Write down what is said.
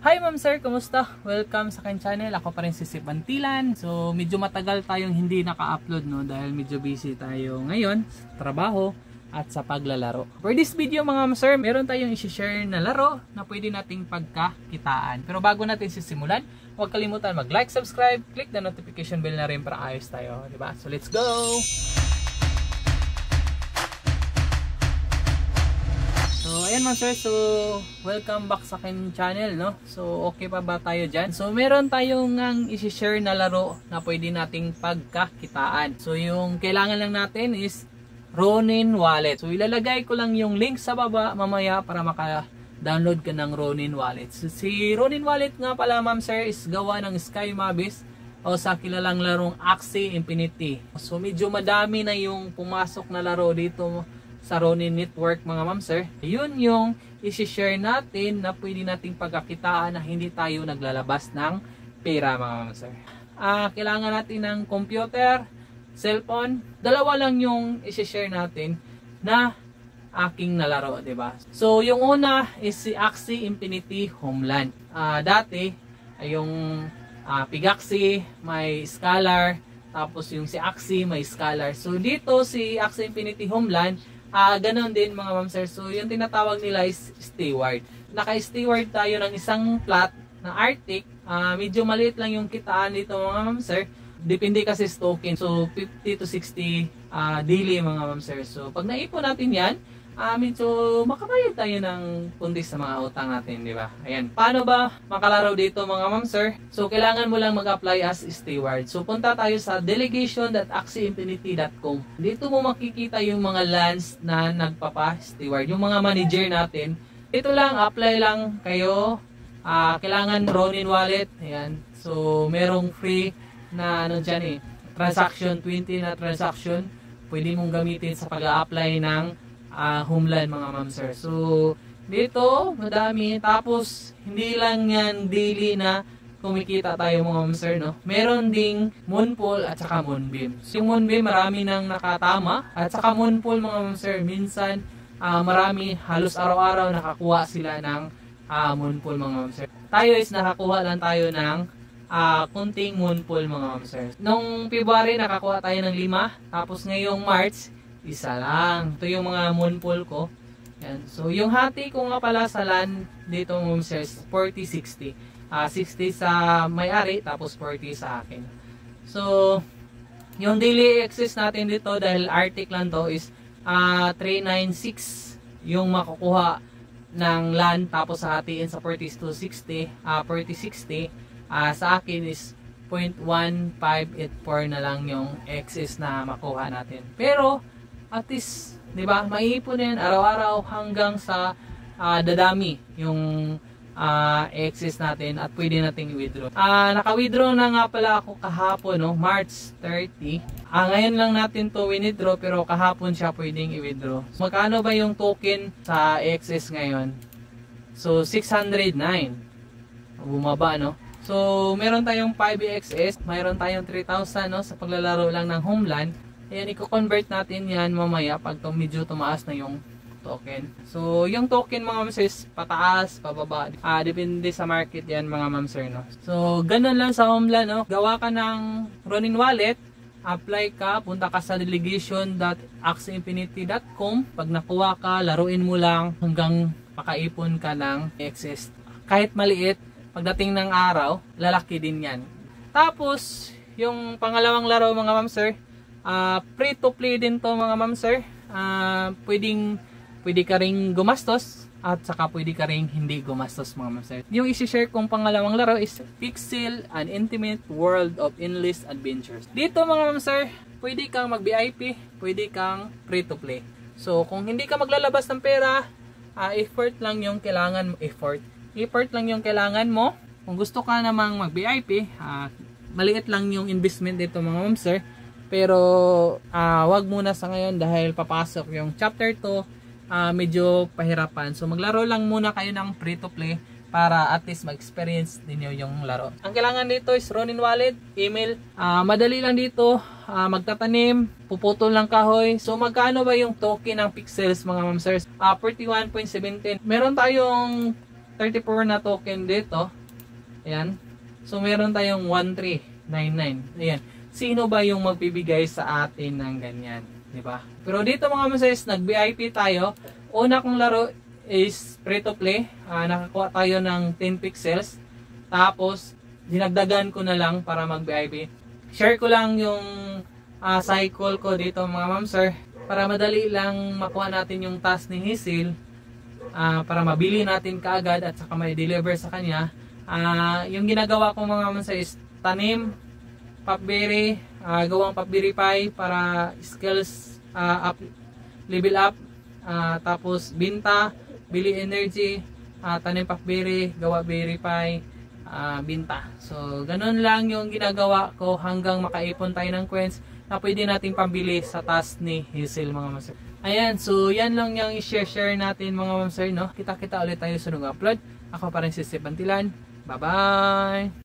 Hi ma'am sir, kumusta? Welcome sa akin channel. Ako pa rin si Sip Bantilan. So medyo matagal tayong hindi naka-upload no dahil medyo busy tayo ngayon sa trabaho at sa paglalaro. For this video mga ma'am sir, meron tayong i-share na laro na pwede nating pagkakitaan. Pero bago natin sisimulan, huwag kalimutan mag-like, subscribe, click the notification bell na rin para ayos tayo, di ba? So let's go! So ayan mga sir, so welcome back sa akin channel, no? So okay pa ba tayo dyan? So meron tayong ngang isi-share na laro na pwede nating pagkakitaan. So yung kailangan lang natin is Ronin Wallet. So ilalagay ko lang yung link sa baba mamaya para maka-download ka ng Ronin Wallet. So si Ronin Wallet nga pala ma'am sir is gawa ng Sky Mabis o sa kilalang larong Axie Infinity. So medyo madami na yung pumasok na laro dito sa Ronin Network mga ma'am sir. Yun yung isi-share natin na pwede nating pagkakitaan na hindi tayo naglalabas ng pera mga ma'am sir. Kailangan natin ng computer, cellphone. Dalawa lang yung isi-share natin na aking nalaro, di ba? So yung una is si Axie Infinity Homeland. Dati ay yung Pigaxi, may Scalar, tapos yung si Axie may Scalar. So dito si Axie Infinity Homeland, ganon din mga ma'am sir. So yung tinatawag nila is steward. Naka-steward tayo ng isang plot na Arctic. Medyo maliit lang yung kitaan dito mga ma'am sir. Depende kasi sa token. So 50 to 60 daily mga ma'am sir. So pag naipon natin yan, medyo makabayad tayo ng kundi sa mga utang natin, di ba? Ayan. Paano ba makalaro dito mga ma'am sir? So kailangan mo lang mag-apply as steward. So punta tayo sa delegation.axieinfinity.com. Dito mo makikita yung mga lands na nagpapa-steward, yung mga manager natin. Ito lang, apply lang kayo. Kailangan Ronin Wallet. Ayan. So merong free na ano dyan transaction, 20 na transaction. Pwede mong gamitin sa pag-a-apply ng Homeland mga ma'am sir. So dito madami, tapos hindi lang yan daily na kumikita tayo mga ma'am sir, no? Meron ding Moonpool at saka Moonbeam. So yung Moonbeam marami nang nakatama, at saka Moonpool mga ma'am sir minsan marami, halos araw-araw nakakuha sila ng Moonpool mga ma'am sir. Tayo is nakakuha lang tayo ng kunting Moonpool mga ma'am sir. Nung February nakakuha tayo ng 5, tapos ngayong March isa lang. Ito yung mga Moonpool ko. Yan. So yung hati ko nga pala sa land dito mga sir, 40-60. 60 sa may-ari, tapos 40 sa akin. So yung daily access natin dito, dahil Arctic lang to, is 396 yung makukuha ng land, tapos sa hatiin sa 40 to 60, 40-60. Sa akin is 0.1584 na lang yung access na makuha natin. Pero at least, di ba, maiipon yan araw-araw hanggang sa dadami yung excess natin at pwede nating i-withdraw. Naka-withdraw na nga pala ako kahapon, no? March 30. Ngayon lang natin to withdraw, pero kahapon siya pwedeng i-withdraw. So, magkano ba yung token sa excess ngayon? So 609. Bumaba, no? So meron tayong 5XS, mayroon tayong 3,000, no, sa paglalaro lang ng Homeland. Ayan, i-convert natin yan mamaya pag medyo tumaas na yung token. So, yung token mga ma'am sir, pataas, pababa. Depende sa market yan mga ma'am sir, no? So, ganun lang sa Homeland, no? Gawa ka ng Ronin Wallet, apply ka, punta ka sa delegation.axieinfinity.com. Pag nakuha ka, laruin mo lang hanggang makaipon ka ng excess. Kahit maliit, pagdating ng araw, lalaki din yan. Tapos, yung pangalawang laro mga ma'am sir, free to play din to mga ma'am sir. Pwede ka ring gumastos at saka pwede ka ring hindi gumastos mga ma'am sir. Yung isi-share kong pangalawang laro is Pixel, an Intimate World of Endless Adventures. Dito mga ma'am sir, pwede kang mag-VIP, pwede kang free to play. So kung hindi ka maglalabas ng pera, effort lang yung kailangan mo. Effort lang yung kailangan mo. Kung gusto ka namang mag-VIP, maliit lang yung investment dito mga ma'am sir. Pero wag muna sa ngayon dahil papasok yung chapter 2, medyo pahirapan. So maglaro lang muna kayo ng free to play para at least mag-experience ninyo yung laro. Ang kailangan dito is Ronin Wallet, email. Madali lang dito, magtatanim, puputol ng kahoy. So magkano ba yung token ng pixels mga ma'am sirs? 41.17. Meron tayong 34 na token dito. Ayan. So meron tayong 1399. Ayan. Sino ba yung magbibigay sa atin ng ganyan? Diba? Pero dito mga mases, nag-VIP tayo. Una kong laro is free to play. Nakakuha tayo ng 10 pixels. Tapos, dinagdagan ko na lang para mag-VIP. Share ko lang yung cycle ko dito mga ma'am sir. Para madali lang makuha natin yung task ni Hazel. Para mabili natin kaagad at saka may deliver sa kanya. Yung ginagawa ko mga ma'am sir is tanim, popberry, gawang popberry pie para skills up, level up, tapos binta, bili energy, tanim popberry, gawa berry pie, binta. So ganun lang yung ginagawa ko hanggang makaipon tayo ng coins na pwede nating pambili sa task ni Hazel mga ma'am sir. Ayan, so yan lang yung i-share natin mga ma'am sir, no? Kita-kita ulit tayo sa nung upload. Ako pa rin si Steve Bantilan. Bye-bye!